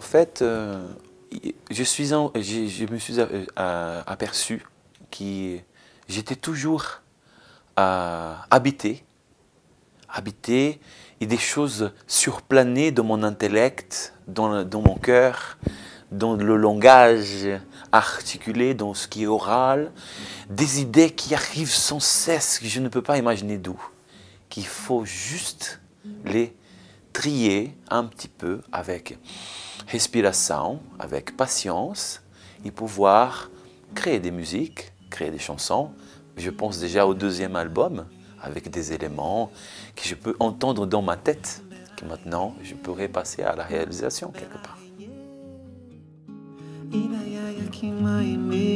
fait, je me suis aperçu que j'étais toujours habité et des choses surplanées dans mon intellect, dans mon cœur, dans le langage articulé, dans ce qui est oral, des idées qui arrivent sans cesse, que je ne peux pas imaginer d'où, qu'il faut juste les trier un petit peu avec respiration, avec patience, et pouvoir créer des musiques, créer des chansons. Je pense déjà au deuxième album, avec des éléments que je peux entendre dans ma tête, que maintenant je pourrais passer à la réalisation quelque part.